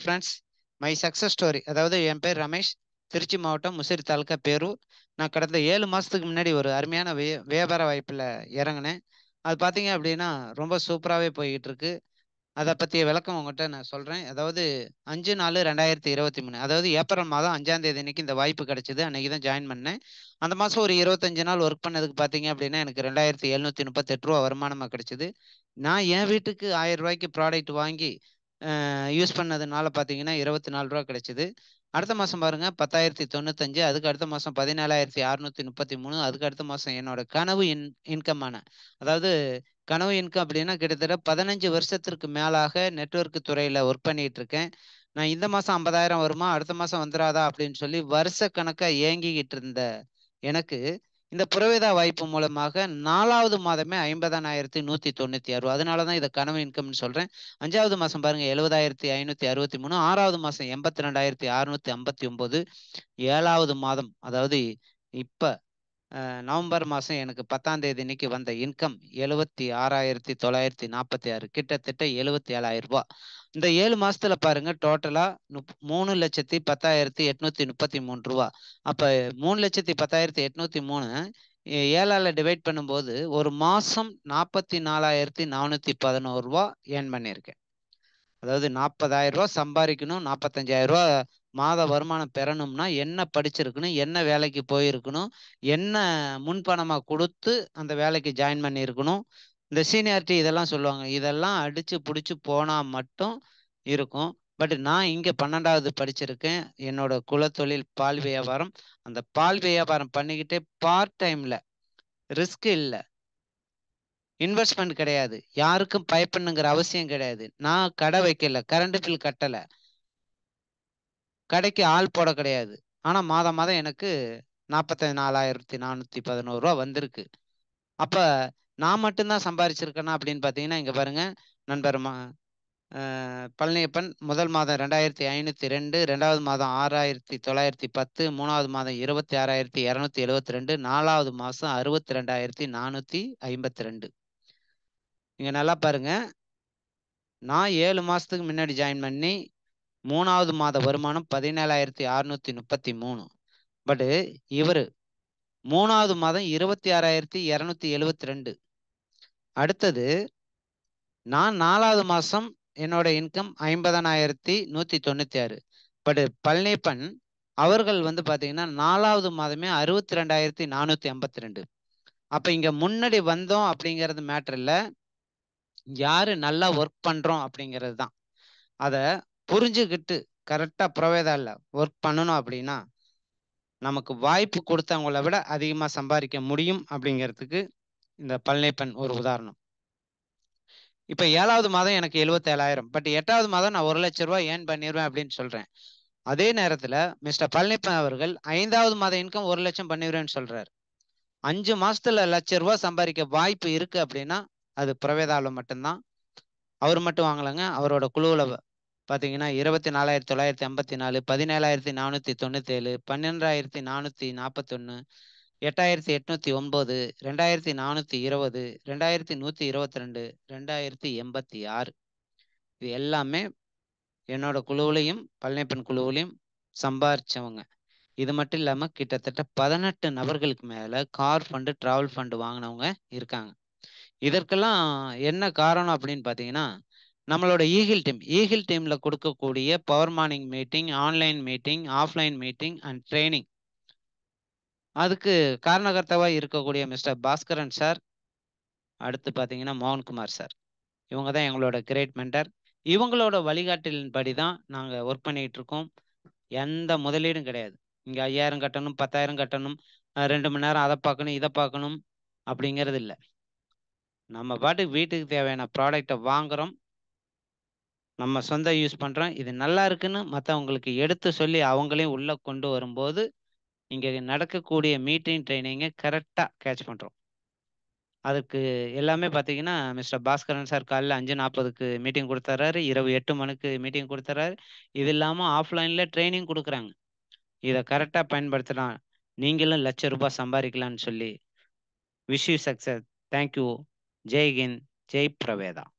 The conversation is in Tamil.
Friends, my success story. அதாவது என் பேர் ரமேஷ். திருச்சி மாவட்டம் முசிறி தாலுக்கா பேரூர். நான் கடந்த 7 மாசத்துக்கு முன்னாடி ஒரு அருமையான வியாபார வாய்ப்புல இறங்குனேன். அது பார்த்தீங்க அப்படின்னா, ரொம்ப சூப்பராவே போய்கிட்டு இருக்கு. அத பத்திய விளக்கம் உங்கள்ட்ட நான் சொல்றேன். அதாவது 5/4/2023 அதாவது ஏப்ரல் மாதம் 5ஆம் தேதி அன்னைக்கு இந்த வாய்ப்பு கிடைச்சது. அன்னைக்கு தான் ஜாயின் பண்ணேன். அந்த மாசம் ஒரு 25 நாள் ஒர்க் பண்ணதுக்கு பார்த்தீங்க அப்படின்னா, எனக்கு ரூ. 2,738 வருமானமா கிடைச்சது. நான் என் வீட்டுக்கு ரூ. 1000 ப்ராடக்ட் வாங்கி யூஸ் பண்ணதுனால பார்த்தீங்கன்னா, ரூ. 24 கிடைச்சது. அடுத்த மாசம் பாருங்க 10,095. அதுக்கு அடுத்த மாசம் 17,633. அதுக்கு அடுத்த மாசம் என்னோட கனவு இன்கமான அதாவது கனவு இன்கம் அப்படின்னா கிட்டத்தட்ட 15 வருஷத்திற்கு மேலாக நெட்வொர்க் துறையில ஒர்க் பண்ணிட்டு இருக்கேன். நான் இந்த மாசம் 50,000 வருமா, அடுத்த மாசம் வந்துராதா அப்படின்னு சொல்லி வருஷ கணக்கா ஏங்கிக்கிட்டு இருந்த எனக்கு இந்த புரவேதா வாய்ப்பு மூலமாக 4வது மாதமே 50,196. அதனால தான் இதை கனவு இன்கம்னு சொல்றேன். 5வது மாசம் பாருங்க 70,563. 6வது மாசம் 82,659. 7வது மாதம் அதாவது இப்ப நவம்பர் மாசம் எனக்கு 10ஆம் தேதி இன்னைக்கு வந்த இன்கம் 76,946. கிட்டத்தட்ட 77,000 ரூபாய். இந்த 7 மாசத்துல பாருங்க டோட்டலா 3,10,833 ரூபா. அப்ப 3,10,803 7ஆல டிவைட் பண்ணும்போது ஒரு மாசம் 44,411 ரூபா ஏர்ன் பண்ணியிருக்கேன். அதாவது 40,000 ரூபா சம்பாதிக்கணும், 45,000 ரூபா மாத வருமானம் பெறணும்னா என்ன படிச்சிருக்கணும், என்ன வேலைக்கு போயிருக்கணும், என்ன முன்பணமா கொடுத்து அந்த வேலைக்கு ஜாயின் பண்ணியிருக்கணும், இந்த சீனியாரிட்டி இதெல்லாம் சொல்லுவாங்க. இதெல்லாம் அடிச்சு பிடிச்சி போனா மட்டும் இருக்கும். பட் நான் இங்க 12வது படிச்சிருக்கேன். என்னோட குலத்தொழில் பால் வியாபாரம். அந்த பால் வியாபாரம் பண்ணிக்கிட்டே பார்ட் டைம்ல ரிஸ்க் இல்ல, இன்வெஸ்ட்மெண்ட் கிடையாது, யாருக்கும் பயப்படணுங்கிற அவசியம் கிடையாது. நான் கடை வைக்கல, கரண்ட் பில் கட்டல, கடைக்கு ஆள் போட கிடையாது. ஆனா மாதம் மாதம் எனக்கு 44,411 ரூபா வந்திருக்கு. அப்ப நான் மட்டும்தான் சம்பாரிச்சிருக்கேனா அப்படின்னு பார்த்தீங்கன்னா, இங்க பாருங்க நண்பர் பழனியப்பன் முதல் மாதம் 2,502, 2வது மாதம் 6,910, 3வது மாதம் 26,272, 4வது மாசம் 62,452. இங்க நல்லா பாருங்க, நான் 7 மாசத்துக்கு முன்னாடி ஜாயின் பண்ணி 3வது மாத வருமானம் 17,633. பட் இவரு 3வது மாதம் 26,272. அடுத்தது நான் 4வது மாசம் என்னோட இன்கம் 50,196. பட் பழனியப்பன் அவர்கள் வந்து பாத்தீங்கன்னா 4வது மாதமே 62,452. அப்ப இங்க முன்னாடி வந்தோம் அப்படிங்கிறது மேட்டர் இல்ல, யாரு நல்லா ஒர்க் பண்றோம் அப்படிங்கிறது தான். அத புரிஞ்சுக்கிட்டு கரெக்டா புரவேதால ஒர்க் பண்ணணும் அப்படின்னா நமக்கு வாய்ப்பு கொடுத்தவங்களை விட அதிகமா சம்பாதிக்க முடியும் அப்படிங்கிறதுக்கு இந்த பழனியப்பன் ஒரு உதாரணம். இப்ப 7வது மாதம் எனக்கு 77,000. பட் 8வது மாதம் நான் 1,00,000 ரூபாய் ஏர்ன் பண்ணிடுவேன் அப்படின்னு சொல்றேன். அதே நேரத்துல மிஸ்டர் பழனியப்பன் அவர்கள் 5வது மாத இன்கம் 1,00,000 பண்ணிடுவேன்னு சொல்றாரு. 5 மாசத்துல 1,00,000 ரூபாய் சம்பாதிக்க வாய்ப்பு இருக்கு அப்படின்னா அது புரவேதால மட்டும்தான். அவர் மட்டும் வாங்கலங்க, அவரோட குழுவுல பாத்தீங்கன்னா 24,954, 17,497, 12,441, 8,809, 2,420, 2,122, 2,086. இது எல்லாமே என்னோட குழுவிலையும் பழனியப்பன் குழுவிலையும் சம்பாரிச்சவங்க. இது மட்டும் இல்லாம கிட்டத்தட்ட 18 நபர்களுக்கு மேல கார் ஃபண்டு, டிராவல் ஃபண்டு வாங்கினவங்க இருக்காங்க. இதற்கெல்லாம் என்ன காரணம் அப்படின்னு பார்த்தீங்கன்னா, நம்மளோட ஈகிள் டீம்ல கொடுக்கக்கூடிய power morning meeting, online meeting, offline meeting and training, அதுக்கு காரணகர்த்தாவா இருக்கக்கூடிய மிஸ்டர் பாஸ்கரன் சார், அடுத்து பார்த்தீங்கன்னா மோகன்குமார் சார், இவங்க தான் எங்களோட கிரேட் மென்டர். இவங்களோட வழிகாட்டலின்படி தான் நாங்கள் ஒர்க் பண்ணிட்டு இருக்கோம். எந்த முதலீடும் கிடையாது. இங்கே 5,000 கட்டணும், 10,000 கட்டணும், 2 மணி நேரம் அதை பார்க்கணும் இதை பார்க்கணும் அப்படிங்கிறது இல்லை. நம்ம பாட்டுக்கு வீட்டுக்கு தேவையான ப்ராடக்டை வாங்குறோம், நம்ம சொந்த யூஸ் பண்ணுறோம். இது நல்லா இருக்குன்னு மற்றவங்களுக்கு எடுத்து சொல்லி அவங்களையும் உள்ளே கொண்டு வரும்போது இங்கே நடக்கக்கூடிய மீட்டிங் ட்ரைனிங்கை கரெக்டாக கேட்ச் பண்ணுறோம். அதுக்கு எல்லாமே பார்த்தீங்கன்னா மிஸ்டர் பாஸ்கரன் சார் காலையில் 5:40க்கு மீட்டிங் கொடுத்துறாரு, இரவு 8 மணிக்கு மீட்டிங் கொடுத்துறாரு. இது இல்லாமல் ஆஃப்லைனில் ட்ரைனிங் கொடுக்குறாங்க. இதை கரெக்டாக பயன்படுத்தினா நீங்களும் ₹1,00,000 சம்பாதிக்கலான்னு சொல்லி wish you success. Thank you. Jai Hind, Jai பிரவேதா.